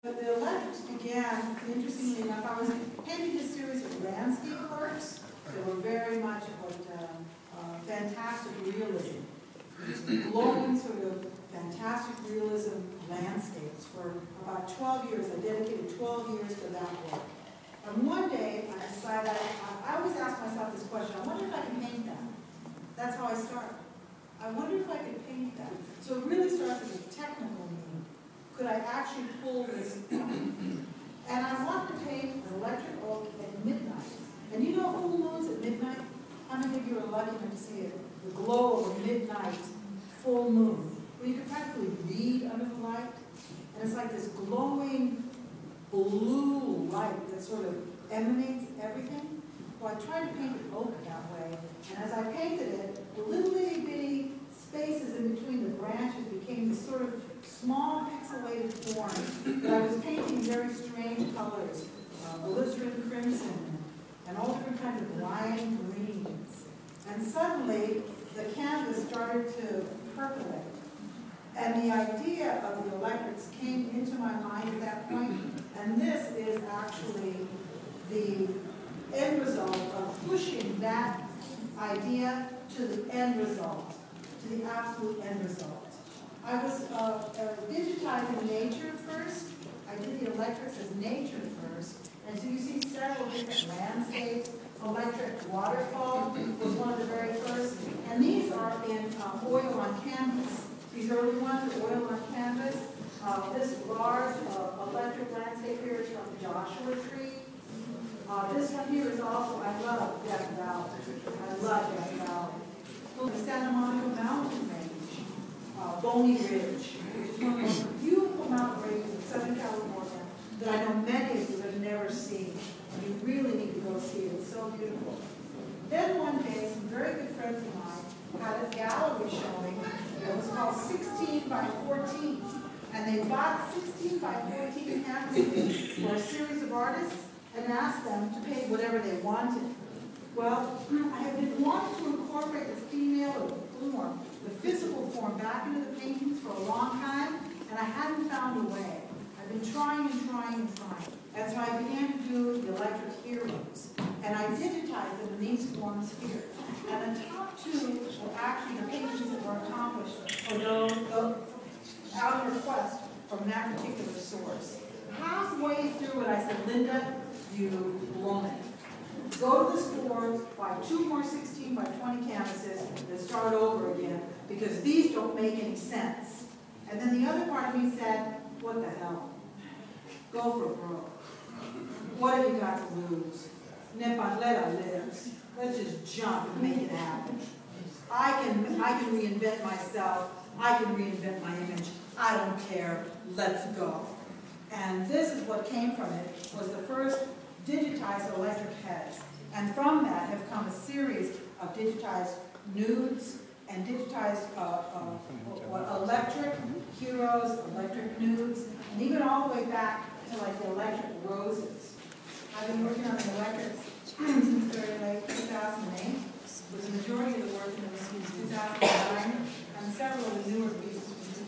But the electrics began, interestingly enough, I was painting a series of landscape works that were very much what fantastic realism. Glowing sort of fantastic realism landscapes for about 12 years. I dedicated 12 years to that work. And one day I decided, I always ask myself this question, I wonder if I can paint that. That's how I started. I wonder if I could paint that. So it really starts as a technical meaning. Could I actually pull this off? And I wanted to paint an electric oak at midnight. And you know full moons at midnight? How many of you are lucky enough to see it? The glow of a midnight full moon. Well, you can practically read under the light. And it's like this glowing blue light that sort of emanates everything. Well, I tried to paint an oak that way. And as I painted it, the little itty bitty spaces in between the branches became this sort of small pixelated form that I was painting very strange colors, alizarin crimson, and all different kinds of lime greens. And suddenly, the canvas started to percolate. And the idea of the electrics came into my mind at that point, and this is actually the end result of pushing that idea to the end result, to the absolute end result. I was digitizing nature first. I did the electrics as nature first. And so you see several different landscapes. Electric waterfall was one of the very first. And these are in oil on canvas. These early ones are oil on canvas. This large electric landscape here is from Joshua Tree. This one here is also, I love Death Valley. I love Death Valley. The Santa Monica Mountain Range. Boney Ridge, which is one of the most beautiful mountain ranges in Southern California that I know many of you have never seen. And you really need to go see it. It's so beautiful. Then one day, some very good friends of mine had a gallery showing that was called 16 by 14. And they bought 16 by 14 canvases for a series of artists and asked them to paint whatever they wanted. Well, I have been wanting to incorporate the female form, the physical form, back into the paintings for a long time, and I hadn't found a way. I've been trying and trying and trying. And so I began to do the electric heroes. And I digitized them in these forms here. And the top two were actually the paintings that were accomplished for those out of request from that particular source. Halfway through it, I said, Linda, you've blown it. Go to the store, buy 2 more 16 by 20 canvases, and start over again, because these don't make any sense. And then the other part of me said, what the hell? Go for broke. What have you got to lose? Ne parlera lives. Let's just jump and make it happen. I can reinvent myself. I can reinvent my image. I don't care. Let's go. And this is what came from it, was the first digitized electric heads. And from that have come a series of digitized nudes and digitized electric heroes, electric nudes, and even all the way back to like the electric roses. I've been working on the electrics since very late 2008, with the majority of the work in 2009, and several of the newer pieces from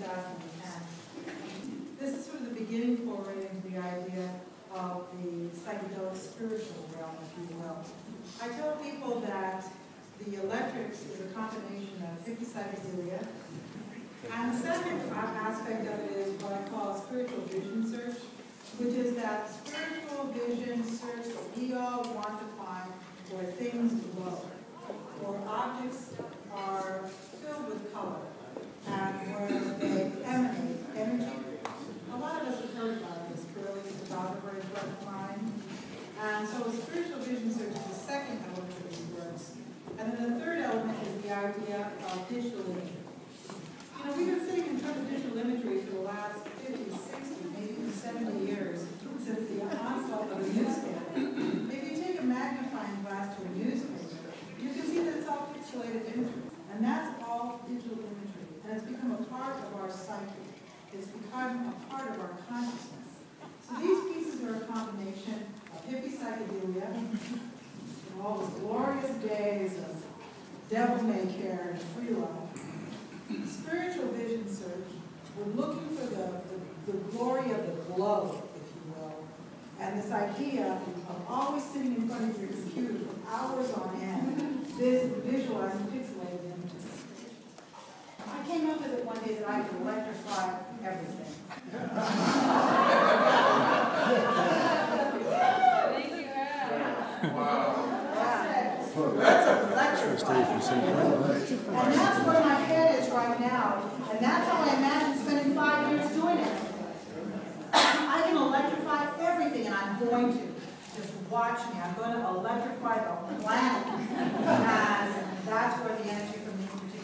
2010. This is sort of the beginning foray into the idea of the psychedelic spiritual realm, if you will. I tell people that the electrics is a combination of hippie psychedelia, and the second aspect of it is what I call spiritual vision search, which is that spiritual vision search that we all want to find where things glow, where objects are filled with color, and where they emanate energy. A lot of us have heard about this, clearly, the photographer is right in mind. And so spiritual vision search is the second element of these works. And then the third element is the idea of digital imagery. You know, we've been sitting in front of digital imagery for the last 50, 60, maybe even 70 years since the onslaught of the newspaper. If you take a magnifying glass to a newspaper, you can see that it's all pixelated imagery. And that's all digital imagery. And it's become a part of our psyche. It's become a part of our consciousness. So these pieces are a combination of hippie psychedelia, and all those glorious days of devil-may-care and free love. Spiritual vision search, we're looking for the glory of the glow. And this idea of always sitting in front of your computer for hours on end, visualizing pixelated images. I came up with it one day that I could electrify everything. That's electrifying. And that's where my head is right now. And that's how I imagine spending 5 years doing it. I can electrify everything, and I'm going to. Just watch me. I'm going to electrify the planet. And that's where the energy from the